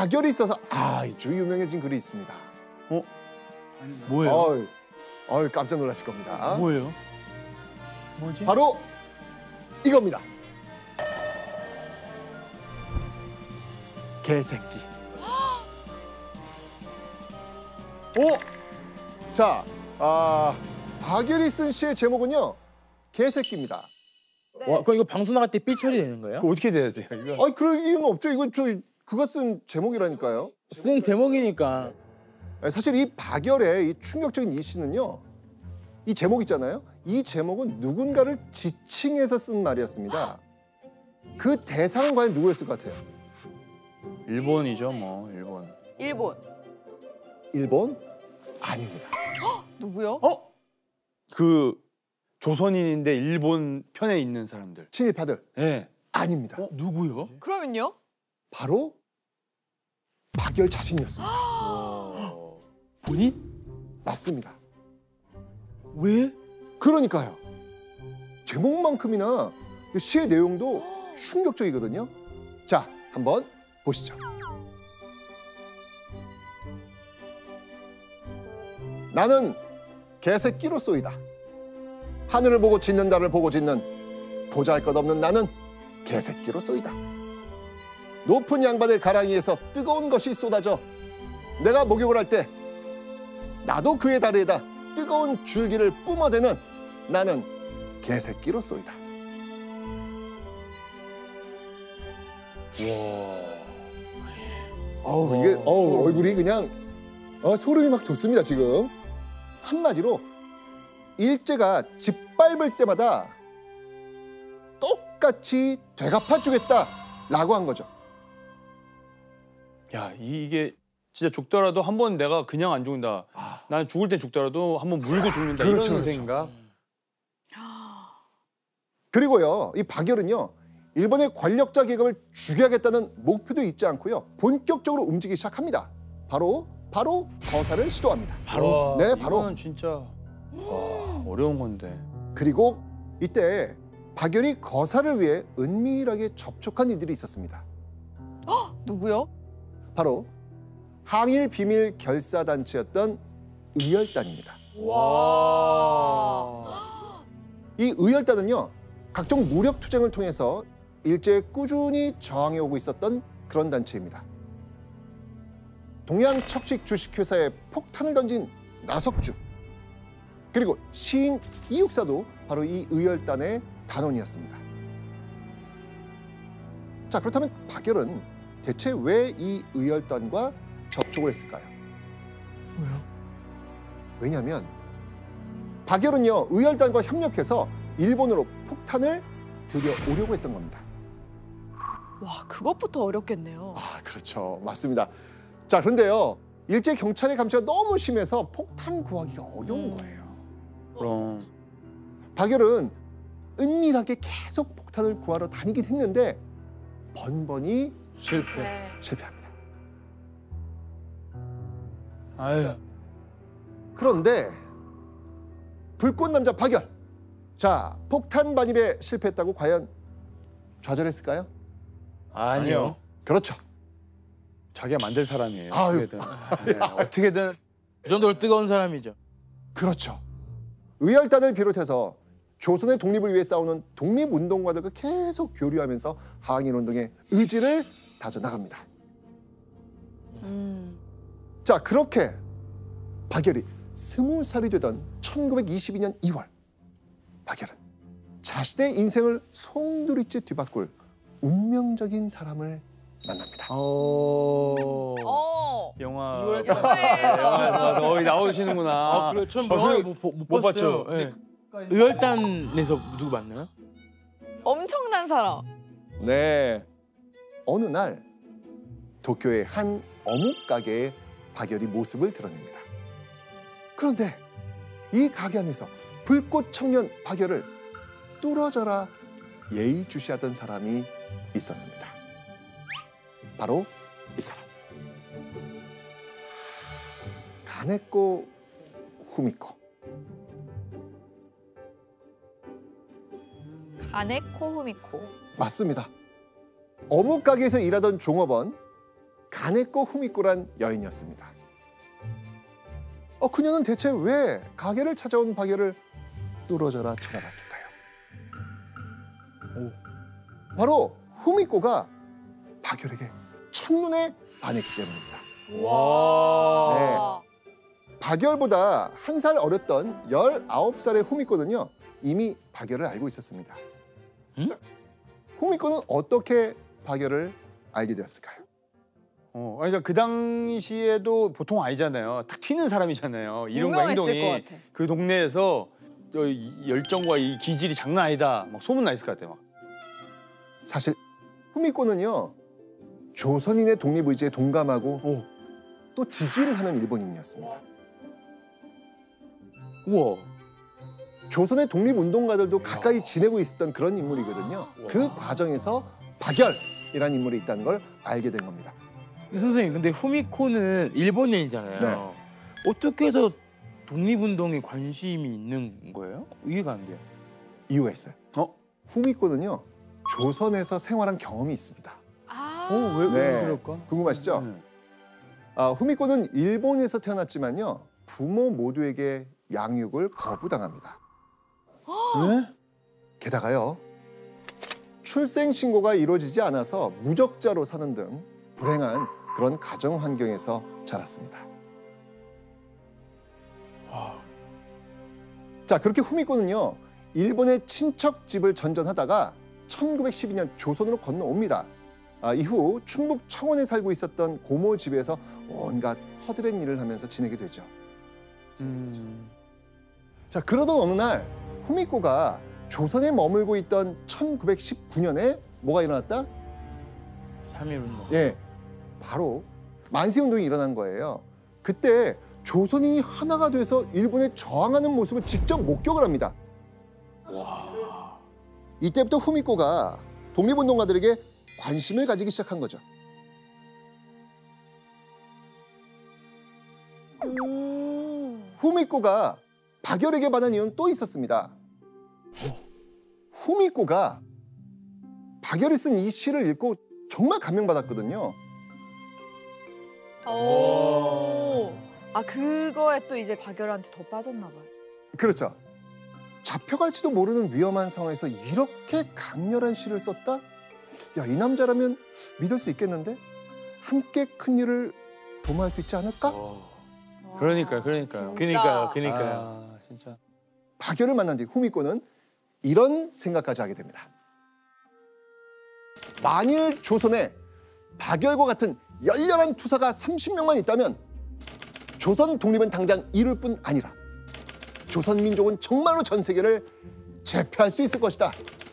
박열이 있어서 아주 유명해진 글이 있습니다. 뭐예요? 깜짝 놀라실 겁니다. 뭐예요? 뭐지? 바로 이겁니다. 개새끼. 자, 박열이 쓴 시의 제목은요, 개새끼입니다. 네. 와, 그럼 이거 방송 나갈 때 삐 처리되는 거예요? 어떻게 돼야 돼요? 이거? 그럴 이유는 없죠. 이건 그가 쓴 제목이라니까요. 쓴 제목이니까. 사실 이 박열의 이 충격적인 이 시는요, 이 제목 있잖아요. 이 제목은 누군가를 지칭해서 쓴 말이었습니다. 그 대상은 과연 누구였을 것 같아요? 일본이죠, 뭐 일본. 일본? 아닙니다. 누구요? 그 조선인인데 일본 편에 있는 사람들. 친일파들? 네. 아닙니다. 누구요? 그러면요? 바로 박열 자신이었습니다. 본인? 맞습니다. 왜? 그러니까요. 제목만큼이나 시의 내용도 충격적이거든요. 자, 한번 보시죠. 나는 개새끼로쏘이다. 하늘을 보고 짖는 달을 보고 짖는 보잘것없는 나는 개새끼로쏘이다. 높은 양반의 가랑이에서 뜨거운 것이 쏟아져 내가 목욕을 할 때 나도 그의 다리에다 뜨거운 줄기를 뿜어대는 나는 개새끼로쏘이다. 이게 얼굴이 그냥 소름이 막 돋습니다 지금. 한마디로 일제가 짓밟을 때마다 똑같이 되갚아주겠다라고 한 거죠. 야, 이게 진짜 죽더라도 한 번 내가 그냥 안 죽는다. 나는 죽을 땐 죽더라도 한 번 물고 죽는다. 그렇죠, 이런 그렇죠. 생각. 그리고요, 이 박열은요, 일본의 권력자 계급을 죽여야겠다는 목표도 잊지 않고요, 본격적으로 움직이기 시작합니다. 바로 거사를 시도합니다. 바로? 네, 바로. 이거는 진짜 어려운 건데. 그리고 이때 박열이 거사를 위해 은밀하게 접촉한 이들이 있었습니다. 누구요? 바로 항일 비밀 결사단체였던 의열단입니다. 와. 이 의열단은요, 각종 무력 투쟁을 통해서 일제에 꾸준히 저항해오고 있었던 그런 단체입니다. 동양척식 주식회사에 폭탄을 던진 나석주, 그리고 시인 이육사도 바로 이 의열단의 단원이었습니다. 자, 그렇다면 박열은 대체 왜 이 의열단과 접촉을 했을까요? 왜요? 왜냐하면 박열은요, 의열단과 협력해서 일본으로 폭탄을 들여오려고 했던 겁니다. 와, 그것부터 어렵겠네요. 그렇죠. 맞습니다. 자, 그런데요, 일제 경찰의 감시가 너무 심해서 폭탄 구하기가 어려운 거예요. 그럼 박열은 은밀하게 계속 폭탄을 구하러 다니긴 했는데 번번이 실패합니다. 아유. 그런데 불꽃 남자 박열, 자, 폭탄 반입에 실패했다고 과연 좌절했을까요? 아니요. 그렇죠. 자기가 만들 사람이에요. 아유. 어떻게든. 네, 어떻게든. 그 정도로 뜨거운 사람이죠. 그렇죠. 의열단을 비롯해서 조선의 독립을 위해 싸우는 독립운동가들과 계속 교류하면서 항일운동의 의지를 다져나갑니다. 자, 그렇게 박열이 20살이 되던 1922년 2월, 박열은 자신의 인생을 송두리째 뒤바꿀 운명적인 사람을 만납니다. 영화. 영화에서. 나오시는구나. 그래, 전 영화 못 봤어요. 네. 의열단에서 누구 만나요? 엄청난 사람. 네. 어느 날 도쿄의 한 어묵 가게에 박열이 모습을 드러냅니다. 그런데 이 가게 안에서 불꽃 청년 박열을 뚫어져라 예의주시하던 사람이 있었습니다. 바로 이 사람. 가네코 후미코. 가네코 후미코. 맞습니다. 어묵 가게에서 일하던 종업원 가네코 후미코란 여인이었습니다. 그녀는 대체 왜 가게를 찾아온 박열을 뚫어져라 쳐다봤을까요? 바로 후미코가 박열에게 첫눈에 반했기 때문입니다. 와. 박열보다 한 살 어렸던 19살의 후미코는요, 이미 박열을 알고 있었습니다. 자, 후미코는 어떻게 박열을 알게 되었을까요? 그러니까 그 당시에도 보통 아니잖아요. 딱 튀는 사람이잖아요. 이름과 유명했을 행동이 것 같아. 그 동네에서 이 열정과 이 기질이 장난 아니다. 막 소문 나 있을 것 같아요. 막. 사실 후미코는요, 조선인의 독립의지에 동감하고 또 지지를 하는 일본인이었습니다. 우와. 조선의 독립운동가들도 가까이 지내고 있었던 그런 인물이거든요. 그 과정에서 박열이라는 인물이 있다는 걸 알게 된 겁니다. 선생님, 근데 후미코는 일본인이잖아요. 네. 어떻게 해서 독립운동에 관심이 있는 거예요? 이해가 안 돼요. 이유가 있어요. 후미코는요, 조선에서 생활한 경험이 있습니다. 왜 네. 그럴까? 궁금하시죠? 네. 후미코는 일본에서 태어났지만요, 부모 모두에게 양육을 거부당합니다. 네? 게다가요, 출생 신고가 이루어지지 않아서 무적자로 사는 등 불행한 그런 가정 환경에서 자랐습니다. 자, 그렇게 후미코는요, 일본의 친척 집을 전전하다가 1912년 조선으로 건너옵니다. 이후 충북 청원에 살고 있었던 고모 집에서 온갖 허드렛 일을 하면서 지내게 되죠. 자, 그러던 어느 날 후미코가 조선에 머물고 있던 1919년에 뭐가 일어났다? 3.1운동. 예, 바로 만세운동이 일어난 거예요. 그때 조선인이 하나가 돼서 일본에 저항하는 모습을 직접 목격을 합니다. 이때부터 후미코가 독립운동가들에게 관심을 가지기 시작한 거죠. 후미코가 박열에게 반한 이유는 또 있었습니다. 후미코가 박열이 쓴 이 시를 읽고 정말 감명받았거든요. 오. 그거에 또 이제 박열한테 더 빠졌나 봐요. 그렇죠. 잡혀갈지도 모르는 위험한 상황에서 이렇게 강렬한 시를 썼다? 야, 이 남자라면 믿을 수 있겠는데? 함께 큰 일을 도모할 수 있지 않을까? 그러니까요. 그러니까요. 진짜. 박열을 만난 뒤 후미코는 이런 생각까지 하게 됩니다. 만일 조선에 박열과 같은 열렬한 투사가 30명만 있다면 조선 독립은 당장 이룰 뿐 아니라 조선 민족은 정말로 전 세계를 제패할 수 있을 것이다.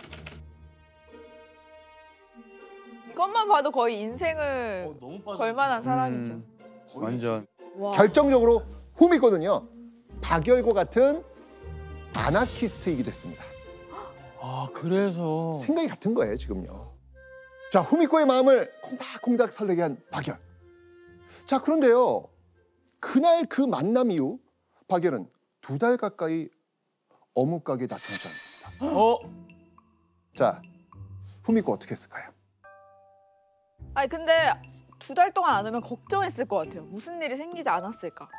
이것만 봐도 거의 인생을 걸 만한 사람이죠. 완전. 와. 결정적으로 후미코는요, 박열과 같은 아나키스트이기도 했습니다. 그래서 생각이 같은 거예요, 지금요. 자, 후미코의 마음을 콩닥콩닥 설레게 한 박열. 자, 그런데요, 그날 그 만남 이후 박열은 2달 가까이 어묵 가게에 나타나지 않습니다. 자, 후미코 어떻게 했을까요? 근데 2달 동안 안 오면 걱정했을 것 같아요. 무슨 일이 생기지 않았을까?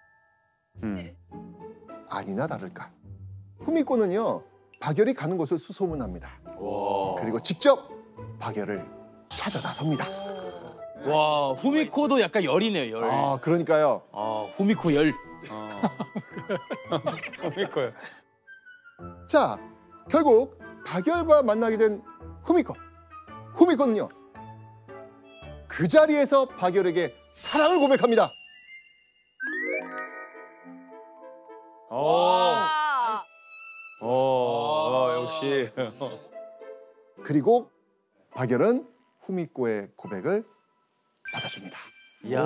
아니나 다를까. 후미코는요, 박열이 가는 곳을 수소문합니다. 그리고 직접 박열을 찾아 나섭니다. 와, 후미코도 약간 열이네요, 열. 그러니까요. 후미코 열. 후미코요. 자, 결국 박열과 만나게 된 후미코. 후미코는요, 그 자리에서 박열에게 사랑을 고백합니다. 와. 역시. 그리고 박열은 후미코의 고백을 받아줍니다. 이야.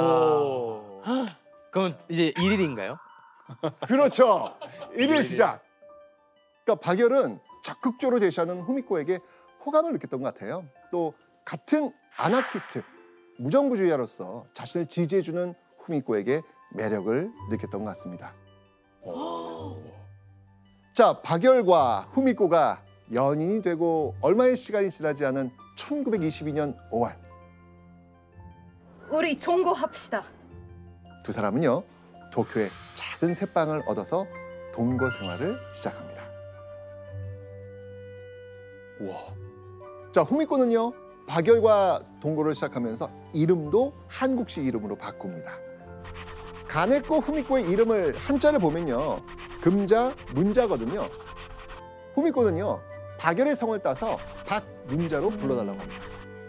그럼 이제 1일인가요? 그렇죠. 일일 시작. 그러니까 박열은 적극적으로 제시하는 후미코에게 호감을 느꼈던 것 같아요. 또 같은 아나키스트, 무정부주의자로서 자신을 지지해주는 후미코에게 매력을 느꼈던 것 같습니다. 자, 박열과 후미코가 연인이 되고 얼마의 시간이 지나지 않은 1922년 5월. 우리 동거합시다. 두 사람은요 도쿄에 작은 새빵을 얻어서 동거 생활을 시작합니다. 우와. 자, 후미코는요 박열과 동거를 시작하면서 이름도 한국식 이름으로 바꿉니다. 가네코 후미코의 이름을 한자를 보면요 금자 문자거든요. 후미코는요 박열의 성을 따서 박문자로 불러달라고 합니다.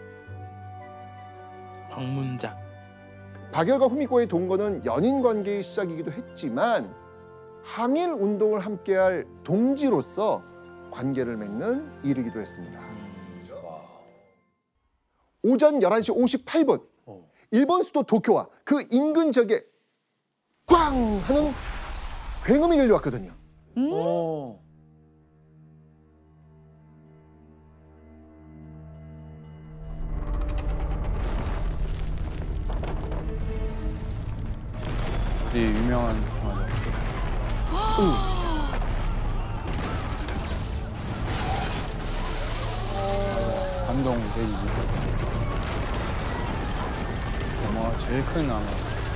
박문자. 박열과 후미코의 동거는 연인 관계의 시작이기도 했지만 항일 운동을 함께할 동지로서 관계를 맺는 일이기도 했습니다. 오전 11시 58분 일본 수도 도쿄와 그 인근 지역에 꽝 하는 굉음이 들려왔거든요. 되게 유명한 영화죠. 감동 대지지. 영화 제일 큰 나무.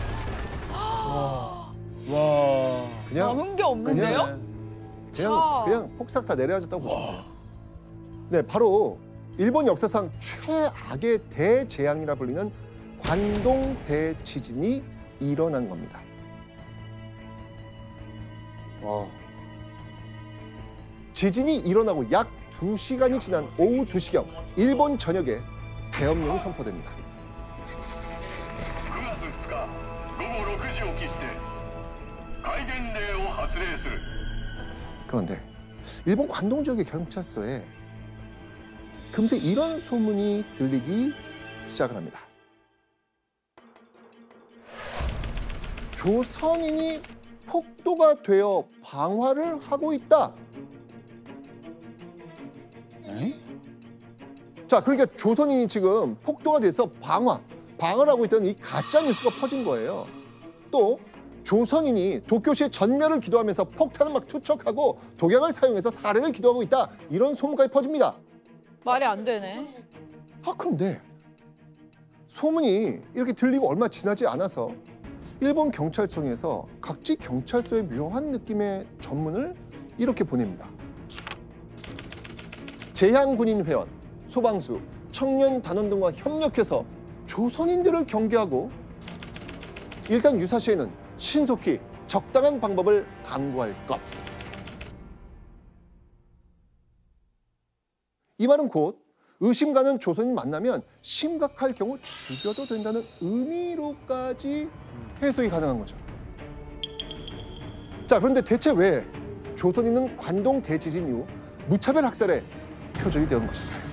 와. 그냥 남은 게 없는데요? 그냥 폭삭 다 내려앉았다고 보시면 돼요. 네, 바로 일본 역사상 최악의 대재앙이라 불리는 관동 대지진이 일어난 겁니다. 와. 지진이 일어나고 약 2시간이 지난 오후 2시경 일본 전역에 계엄령이 선포됩니다. 그런데 일본 관동 지역의 경찰서에 금세 이런 소문이 들리기 시작을 합니다. 조선인이 폭도가 되어 방화를 하고 있다. 에? 자, 그러니까 조선인이 지금 폭도가 돼서 방화를 하고 있다는 이 가짜 뉴스가 퍼진 거예요. 또 조선인이 도쿄시의 전멸을 기도하면서 폭탄을 막 투척하고 독약을 사용해서 살해를 기도하고 있다. 이런 소문까지 퍼집니다. 말이 안 되네. 아, 그런데 소문이 이렇게 들리고 얼마 지나지 않아서 일본 경찰청에서 각지 경찰서의 묘한 느낌의 전문을 이렇게 보냅니다. 제향군인회원, 소방수, 청년단원 등과 협력해서 조선인들을 경계하고 일단 유사시에는 신속히 적당한 방법을 강구할 것. 이 말은 곧 의심 가는 조선인 만나면 심각할 경우 죽여도 된다는 의미로까지 해석이 가능한 거죠. 자, 그런데 대체 왜 조선인은 관동 대지진 이후 무차별 학살에 표적이 되는 것일까요?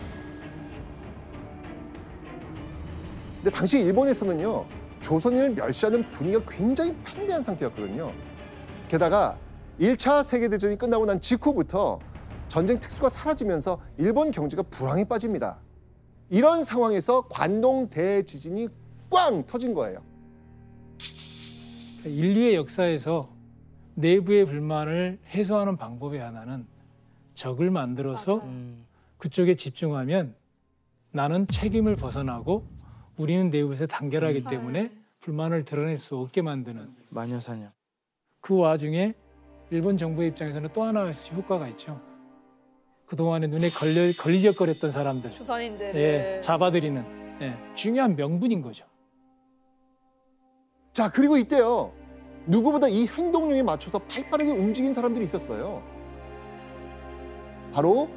근데 당시 일본에서는요, 조선인을 멸시하는 분위기가 굉장히 팽배한 상태였거든요. 게다가 1차 세계대전이 끝나고 난 직후부터 전쟁 특수가 사라지면서 일본 경제가 불황에 빠집니다. 이런 상황에서 관동 대지진이 꽝 터진 거예요. 인류의 역사에서 내부의 불만을 해소하는 방법의 하나는 적을 만들어서 그쪽에 집중하면 나는 책임을 벗어나고 우리는 내부에서 단결하기 때문에 불만을 드러낼 수 없게 만드는 마녀사냥. 그 와중에 일본 정부의 입장에서는 또 하나의 효과가 있죠. 그동안에 눈에 걸리적거렸던 사람들 조선인들을 잡아들이는 중요한 명분인 거죠. 자, 그리고 이때요, 누구보다 이 행동력에 맞춰서 발빠르게 움직인 사람들이 있었어요. 바로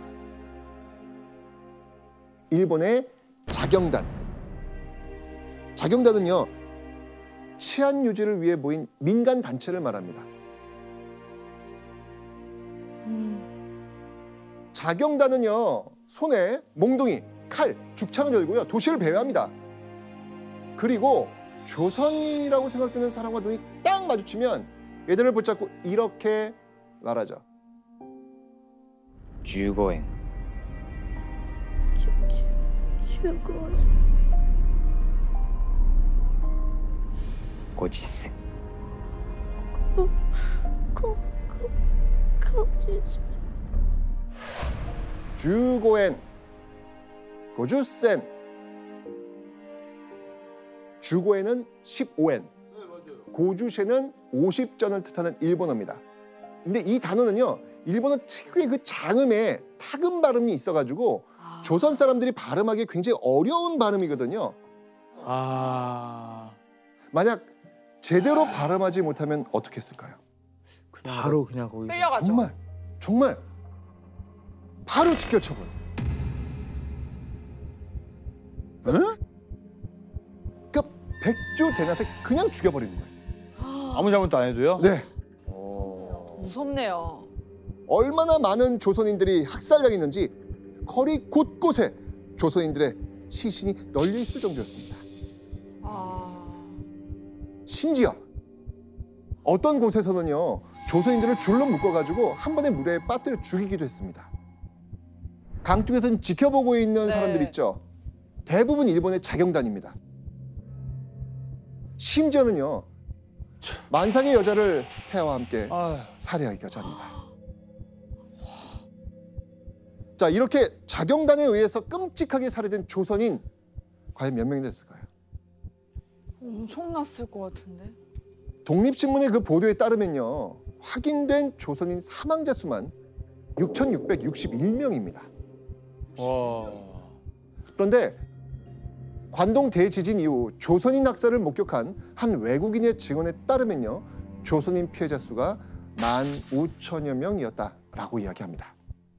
일본의 자경단. 자경단은요, 치안 유지를 위해 모인 민간 단체를 말합니다. 자경단은요, 손에 몽둥이, 칼, 죽창을 들고요, 도시를 배회합니다. 그리고 조선인이라고 생각되는 사람과 눈이 딱 마주치면 얘들을 붙잡고 이렇게 말하죠. 15엔. 50銭. 15엔, 50센. 주고에는 15엔, 고주시에는 50전을 뜻하는 일본어입니다. 근데 이 단어는요, 일본어 특유의 그 장음에 타금 발음이 있어가지고 조선 사람들이 발음하기 굉장히 어려운 발음이거든요. 만약 제대로 발음하지 못하면 어떻게 했을까요? 바로 그냥 거기서. 끌려가죠. 정말 바로 직결처분. 응? 그러니까 백주대낮에 그냥 죽여버리는 거예요. 아무 잘못도 안 해도요? 네. 무섭네요. 얼마나 많은 조선인들이 학살당했는지 거리 곳곳에 조선인들의 시신이 널려 있을 정도였습니다. 심지어 어떤 곳에서는요, 조선인들을 줄로 묶어가지고 한 번에 물에 빠뜨려 죽이기도 했습니다. 강쪽에서 지켜보고 있는 네. 사람들 있죠. 대부분 일본의 자경단입니다. 심지어는요, 만상의 여자를 태아와 함께 살해하기까지 합니다. 자, 이렇게 자경단에 의해서 끔찍하게 살해된 조선인 과연 몇 명이 됐을까요? 엄청났을 것 같은데. 독립신문의 그 보도에 따르면요, 확인된 조선인 사망자 수만 6,661명입니다. 그런데 관동 대지진 이후 조선인 학살을 목격한 한 외국인의 증언에 따르면요, 조선인 피해자 수가 15,000여 명이었다라고 이야기합니다.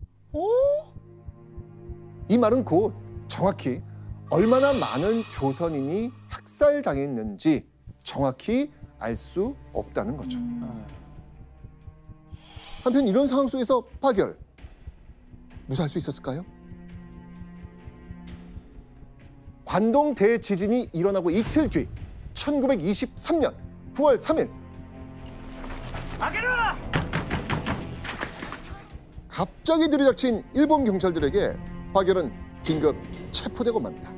이 말은 곧 정확히 얼마나 많은 조선인이 학살당했는지 정확히 알 수 없다는 거죠. 한편 이런 상황 속에서 파결, 무사할 수 있었을까요? 관동 대지진이 일어나고 이틀 뒤 1923년 9월 3일 갑자기 들이닥친 일본 경찰들에게 파결은 긴급 체포되고 맙니다.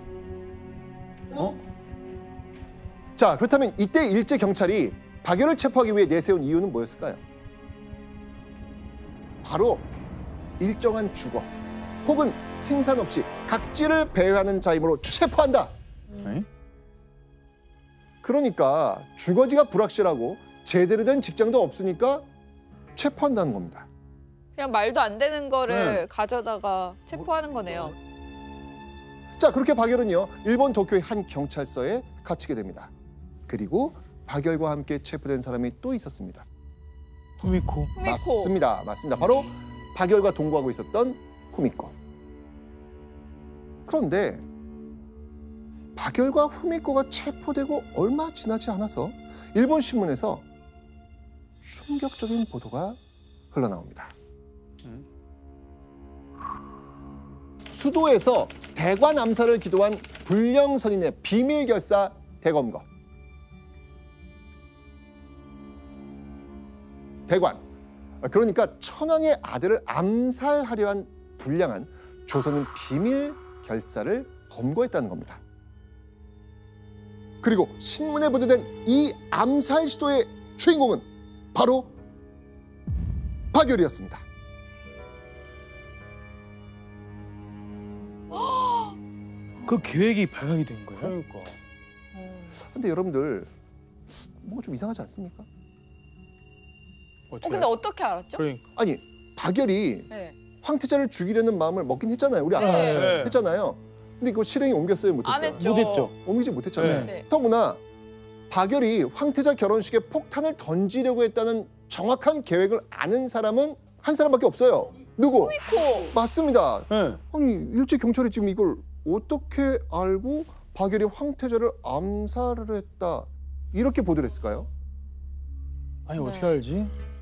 자, 그렇다면 이때 일제 경찰이 박열을 체포하기 위해 내세운 이유는 뭐였을까요? 바로 일정한 주거 혹은 생산 없이 각지를 배회하는 자임으로 체포한다. 그러니까 주거지가 불확실하고 제대로 된 직장도 없으니까 체포한다는 겁니다. 그냥 말도 안 되는 거를 가져다가 체포하는 거네요. 자, 그렇게 박열은요, 일본 도쿄의 한 경찰서에 갇히게 됩니다. 그리고 박열과 함께 체포된 사람이 또 있었습니다. 후미코. 맞습니다. 바로 박열과 동거하고 있었던 후미코. 그런데 박열과 후미코가 체포되고 얼마 지나지 않아서 일본 신문에서 충격적인 보도가 흘러나옵니다. 수도에서 대관 암살을 기도한 불령선인의 비밀 결사 대검거. 대관, 그러니까 천황의 아들을 암살하려 한 불량한 조선인 비밀 결사를 검거했다는 겁니다. 그리고 신문에 보도된 이 암살 시도의 주인공은 바로 박열이었습니다. 그 계획이 발각이 된 거예요? 그러니까. 근데 여러분들 뭔가 좀 이상하지 않습니까? 근데 어떻게 알았죠? 그러니까. 아니, 박열이 네. 황태자를 죽이려는 마음을 먹긴 했잖아요. 우리 아까 네. 했잖아요. 근데 그거 실행이 옮겼어요, 못했어요? 안 했죠. 못했죠. 옮기지 못했잖아요. 네. 더구나 박열이 황태자 결혼식에 폭탄을 던지려고 했다는 정확한 계획을 아는 사람은 한 사람밖에 없어요. 누구? 후미코. 맞습니다. 네. 아니, 일제 경찰이 지금 이걸 어떻게 알고 박열이 황태자를 암살을 했다, 이렇게 보도를 했을까요? 아니 어떻게 알지?